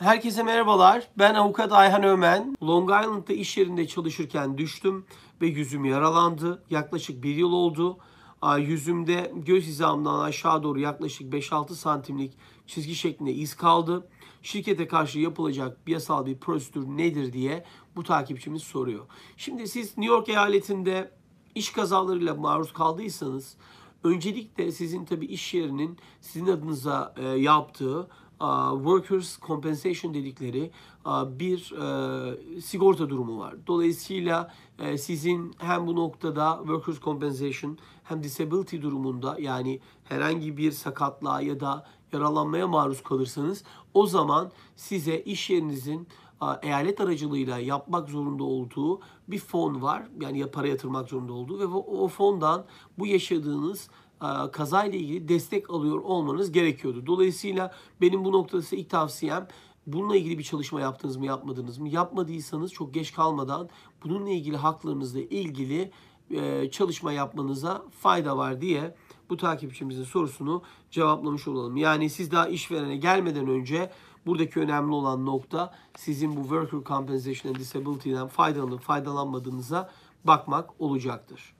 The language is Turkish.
Herkese merhabalar. Ben avukat Ayhan Ömen. Long Island'da iş yerinde çalışırken düştüm ve yüzüm yaralandı. Yaklaşık 1 yıl oldu. Yüzümde göz hizamdan aşağı doğru yaklaşık 5-6 santimlik çizgi şeklinde iz kaldı. Şirkete karşı yapılacak yasal bir prosedür nedir diye bu takipçimiz soruyor. Şimdi siz New York eyaletinde iş kazalarıyla maruz kaldıysanız öncelikle sizin tabii iş yerinin sizin adınıza yaptığı Workers Compensation dedikleri bir sigorta durumu var. Dolayısıyla sizin hem bu noktada Workers Compensation hem Disability durumunda, yani herhangi bir sakatlığa ya da yaralanmaya maruz kalırsanız o zaman size iş yerinizin eyalet aracılığıyla yapmak zorunda olduğu bir fon var. Yani para yatırmak zorunda olduğu ve o fondan bu yaşadığınız kazayla ilgili destek alıyor olmanız gerekiyordu. Dolayısıyla benim bu noktada size ilk tavsiyem, bununla ilgili bir çalışma yaptınız mı, yapmadınız mı? Yapmadıysanız çok geç kalmadan bununla ilgili haklarınızla ilgili çalışma yapmanıza fayda var diye bu takipçimizin sorusunu cevaplamış olalım. Yani siz daha işverene gelmeden önce buradaki önemli olan nokta sizin bu Worker Compensation and Disability'den faydalanıp faydalanmadığınıza bakmak olacaktır.